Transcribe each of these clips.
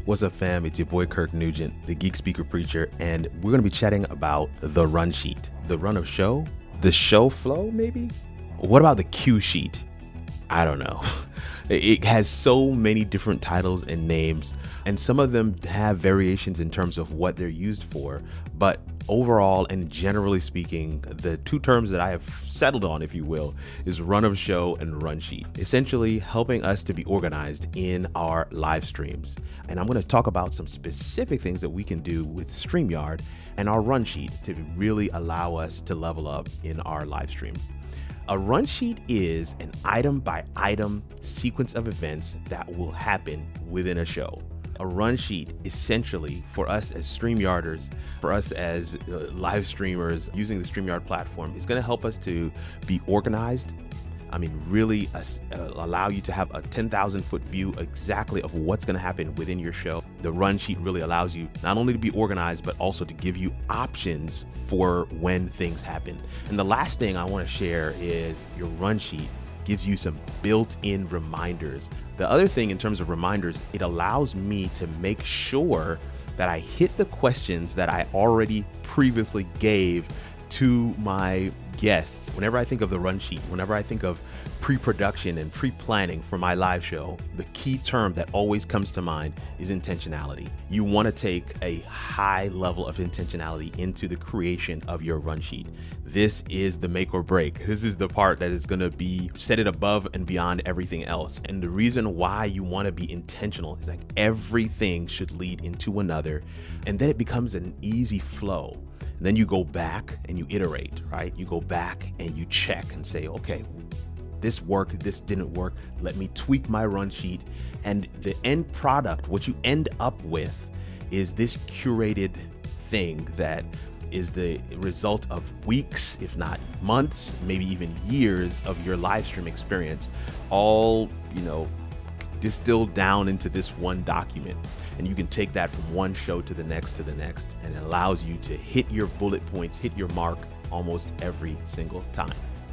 What's up, fam? It's your boy Kirk Nugent, the Geek Speaker Preacher, and we're going to be chatting about the run sheet, the run of show, the show flow, maybe? What about the cue sheet? I don't know. It has so many different titles and names, and some of them have variations in terms of what they're used for. But overall and generally speaking, the two terms that I have settled on, if you will, is run of show and run sheet, essentially helping us to be organized in our live streams. And I'm going to talk about some specific things that we can do with StreamYard and our run sheet to really allow us to level up in our live stream. A run sheet is an item by item sequence of events that will happen within a show. A run sheet, essentially, for us as StreamYarders, for us as live streamers using the StreamYard platform, is going to help us to be organized. I mean, really allow you to have a 10,000-foot view exactly of what's going to happen within your show. The run sheet really allows you not only to be organized, but also to give you options for when things happen. And the last thing I want to share is your run sheet gives you some built-in reminders. The other thing in terms of reminders, it allows me to make sure that I hit the questions that I already previously gave to my guests. Whenever I think of the run sheet, whenever I think of pre-production and pre-planning for my live show, the key term that always comes to mind is intentionality. You want to take a high level of intentionality into the creation of your run sheet. This is the make or break. This is the part that is going to be set it above and beyond everything else. And the reason why you want to be intentional is like everything should lead into another, and then it becomes an easy flow. And then you go back and you iterate, right? You go back and you check and say, okay, this worked, this didn't work. Let me tweak my run sheet. And the end product, what you end up with, is this curated thing that is the result of weeks, if not months, maybe even years of your live stream experience, all, distilled down into this one document. And you can take that from one show to the next, and it allows you to hit your bullet points, hit your mark almost every single time.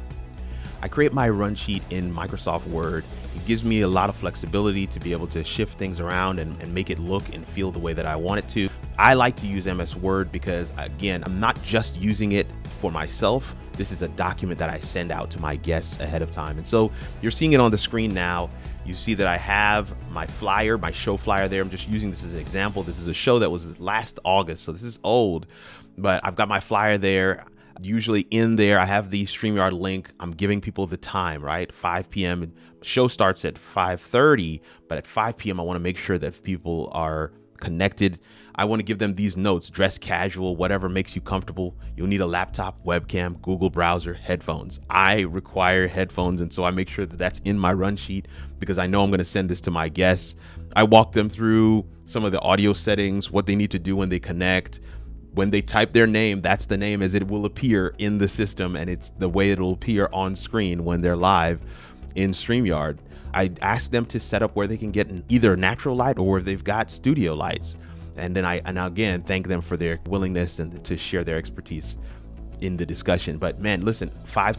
I create my run sheet in Microsoft Word. It gives me a lot of flexibility to be able to shift things around and make it look and feel the way that I want it to. I like to use MS Word because, again, I'm not just using it for myself. This is a document that I send out to my guests ahead of time. And so you're seeing it on the screen now. You see that I have my flyer, my show flyer there. I'm just using this as an example. This is a show that was last August, so this is old, but I've got my flyer there. Usually in there, I have the StreamYard link. I'm giving people the time, right? 5 p.m. Show starts at 5:30, but at 5 p.m. I want to make sure that people are connected. I want to give them these notes: dress casual, whatever makes you comfortable. You'll need a laptop, webcam, Google browser, headphones. I require headphones, and so I make sure that that's in my run sheet because I know I'm going to send this to my guests. I walk them through some of the audio settings, what they need to do when they connect. When they type their name, that's the name as it will appear in the system, and it's the way it'll appear on screen when they're live in StreamYard. I ask them to set up where they can get either natural light or where they've got studio lights. And then I again thank them for their willingness and to share their expertise in the discussion. But man, listen,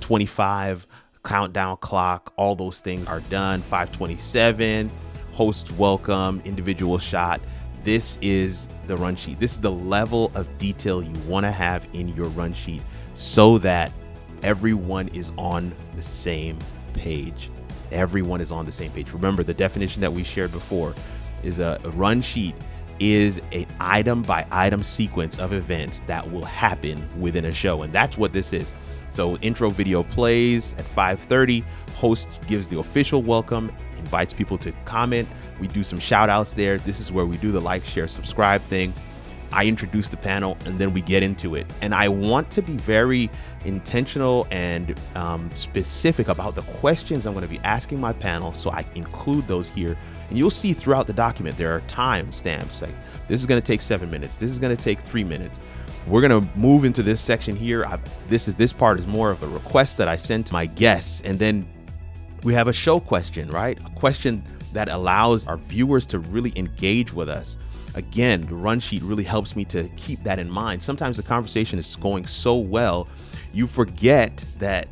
5:25, countdown clock, all those things are done. 5:27, host welcome, individual shot. This is the run sheet. This is the level of detail you want to have in your run sheet so that everyone is on the same page. Everyone is on the same page. Remember, the definition that we shared before is a run sheet is an item by item sequence of events that will happen within a show. And that's what this is. So intro video plays at 5:30. Host gives the official welcome, invites people to comment. We do some shout outs there. This is where we do the like, share, subscribe thing. I introduce the panel and then we get into it. And I want to be very intentional and specific about the questions I'm going to be asking my panel, so I include those here. And you'll see throughout the document, there are time stamps like this is going to take 7 minutes. This is going to take 3 minutes. We're going to move into this section here. This part is more of a request that I send to my guests. And then we have a show question, right? A question that allows our viewers to really engage with us. Again, the run sheet really helps me to keep that in mind. Sometimes the conversation is going so well, you forget that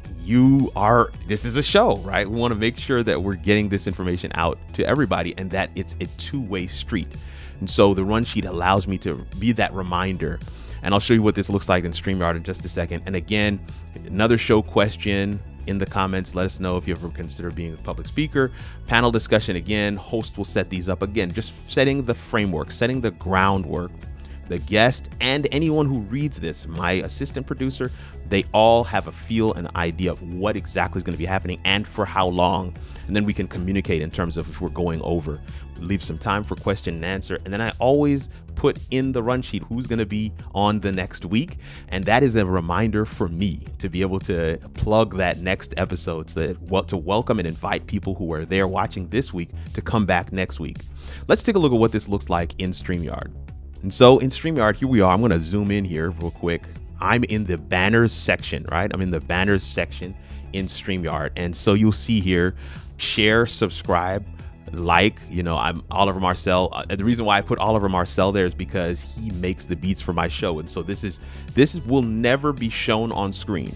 this is a show, right? We want to make sure that we're getting this information out to everybody and that it's a two-way street. And so the run sheet allows me to be that reminder. And I'll show you what this looks like in StreamYard in just a second. And again, another show question in the comments. Let us know if you ever consider being a public speaker. Panel discussion, again, host will set these up. Again, just setting the framework, setting the groundwork. The guest and anyone who reads this, my assistant producer, they all have a feel and idea of what exactly is going to be happening and for how long. And then we can communicate in terms of if we're going over. Leave some time for question and answer. And then I always put in the run sheet who's going to be on the next week. And that is a reminder for me to be able to plug that next episode, so that to welcome and invite people who are there watching this week to come back next week. Let's take a look at what this looks like in StreamYard. And so in StreamYard, here we are. I'm going to zoom in here real quick. I'm in the banners section, right? I'm in the banners section in StreamYard. And so you'll see here, share, subscribe, like, I'm Oliver Marcel. The reason why I put Oliver Marcel there is because he makes the beats for my show. And so this will never be shown on screen.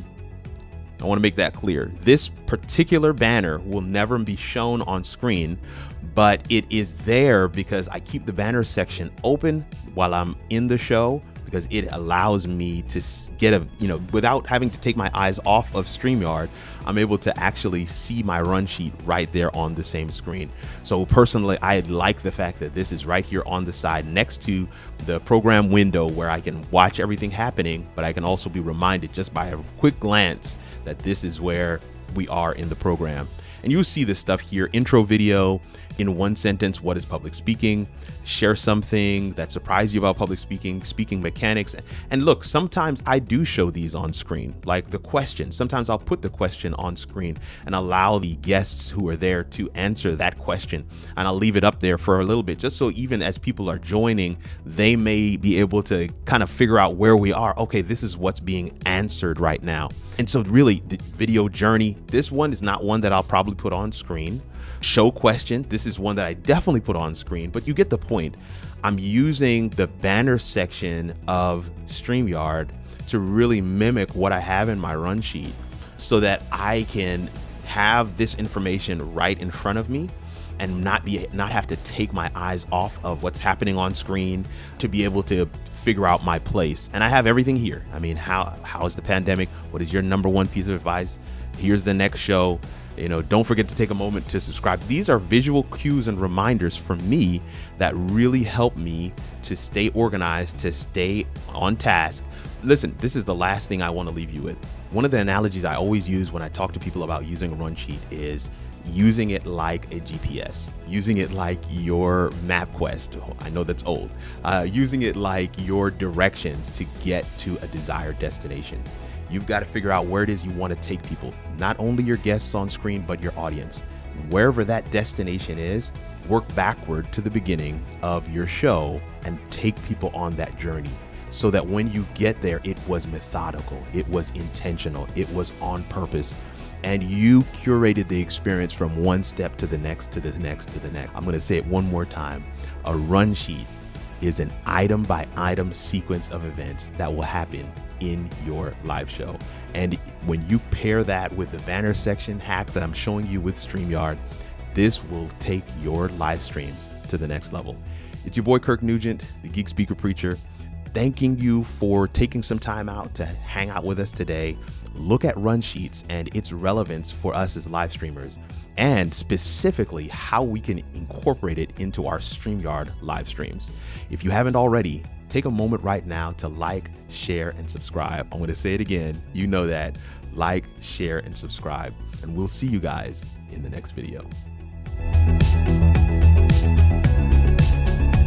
I want to make that clear. This particular banner will never be shown on screen, but it is there because I keep the banner section open while I'm in the show, because it allows me to get without having to take my eyes off of StreamYard, I'm able to actually see my run sheet right there on the same screen. So personally, I like the fact that this is right here on the side next to the program window where I can watch everything happening, but I can also be reminded just by a quick glance that this is where we are in the program. And you'll see this stuff here: intro video, in one sentence, what is public speaking, share something that surprised you about public speaking, speaking mechanics. And look, sometimes I do show these on screen, like the question. Sometimes I'll put the question on screen and allow the guests who are there to answer that question. And I'll leave it up there for a little bit, just so even as people are joining, they may be able to kind of figure out where we are. Okay, this is what's being answered right now. And so really, the video journey, this one is not one that I'll probably put on screen. Show question, this is one that I definitely put on screen, but you get the point. I'm using the banner section of StreamYard to really mimic what I have in my run sheet, so that I can have this information right in front of me and not have to take my eyes off of what's happening on screen to be able to figure out my place. And I have everything here. I mean, how is the pandemic? What is your number one piece of advice? Here's the next show. Don't forget to take a moment to subscribe. These are visual cues and reminders for me that really help me to stay organized, to stay on task. Listen, this is the last thing I want to leave you with. One of the analogies I always use when I talk to people about using a run sheet is using it like a GPS, using it like your MapQuest. I know that's old. Using it like your directions to get to a desired destination. You've got to figure out where it is you want to take people, not only your guests on screen, but your audience. Wherever that destination is, work backward to the beginning of your show and take people on that journey, so that when you get there, it was methodical, it was intentional, it was on purpose, and you curated the experience from one step to the next, to the next, to the next. I'm going to say it one more time. A run sheet is an item by item sequence of events that will happen in your live show. And when you pair that with the banner section hack that I'm showing you with StreamYard, this will take your live streams to the next level. It's your boy Kirk Nugent, the Geek Speaker Preacher, thanking you for taking some time out to hang out with us today. Look at run sheets and its relevance for us as live streamers, and specifically how we can incorporate it into our StreamYard live streams. If you haven't already, take a moment right now to like, share, and subscribe. I'm going to say it again. You know that. Like, share, and subscribe. And we'll see you guys in the next video.